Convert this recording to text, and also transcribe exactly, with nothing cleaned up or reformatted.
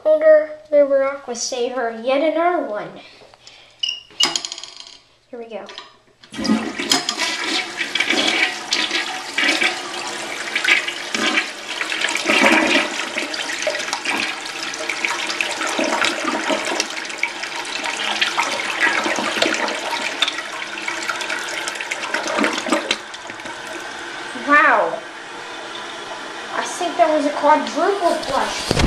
older Gerber Aqua saver, yet another one. Here we go. Wow. I think that was a quadruple flush.